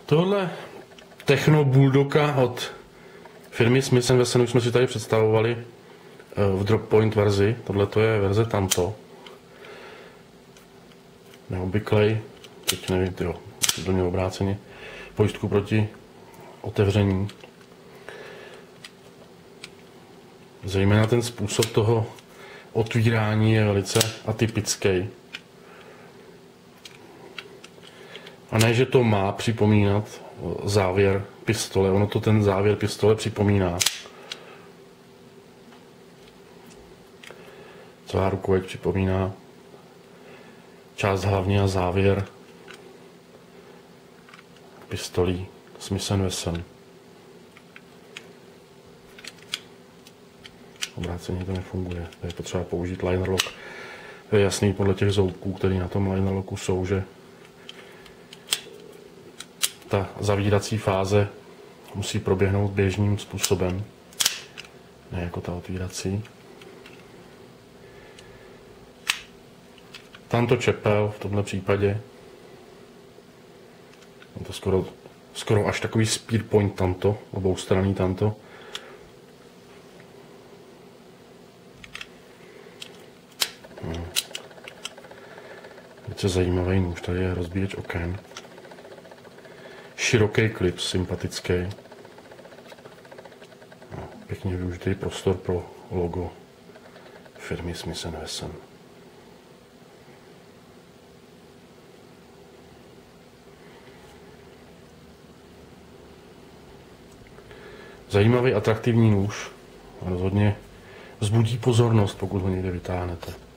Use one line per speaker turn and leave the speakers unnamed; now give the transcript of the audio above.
Tohle Techno Bulldoga od firmy Smith & Wesson už jsme si tady představovali v Droppoint verzi. Tohle to je verze tamto. Neobvyklej, teď nevím, jo, to mělo obráceně, pojistku proti otevření. Zejména ten způsob toho otvírání je velice atypický. A ne, že to má připomínat závěr pistole, ono to ten závěr pistole připomíná. Celá rukojeť připomíná část hlavní a závěr pistolí Smith & Wesson. Obráceně to nefunguje, je potřeba použít liner lock. Je jasný podle těch zoubků, které na tom liner locku jsou, že ta zavírací fáze musí proběhnout běžným způsobem, ne jako ta otvírací. Tamto čepel v tomto případě je to skoro až takový spear point tamto, oboustranný tamto. Velice zajímavý nůž, tady je rozbíječ oken. Široký klip, sympatický. Pěkně využitý prostor pro logo firmy Smith & Wesson. Zajímavý, atraktivní nůž. Rozhodně vzbudí pozornost, pokud ho někde vytáhnete.